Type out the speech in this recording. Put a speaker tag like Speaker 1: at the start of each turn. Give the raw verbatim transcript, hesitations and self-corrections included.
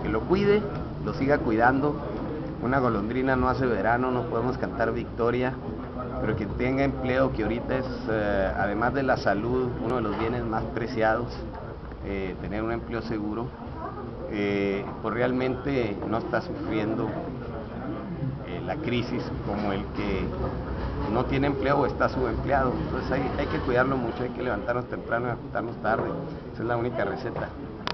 Speaker 1: que lo cuide, lo siga cuidando. Una golondrina no hace verano, no podemos cantar victoria, pero que tenga empleo, que ahorita es, eh, además de la salud, uno de los bienes más preciados, eh, tener un empleo seguro, eh, pues realmente no está sufriendo eh, la crisis como el que no tiene empleo o está subempleado. Entonces hay, hay que cuidarlo mucho, hay que levantarnos temprano y acostarnos tarde, esa es la única receta.